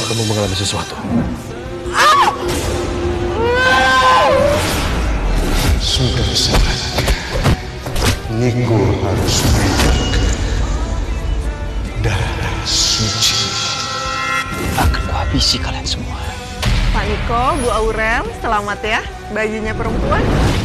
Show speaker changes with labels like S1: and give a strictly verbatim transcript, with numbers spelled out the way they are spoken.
S1: kamu mengalami sesuatu.
S2: Sudah saatnya Niko harus menjaga darah suci.
S3: Akan kuhabisi kalian semua.
S4: Pak Niko, Bu Aurel, selamat ya. Bayinya perempuan.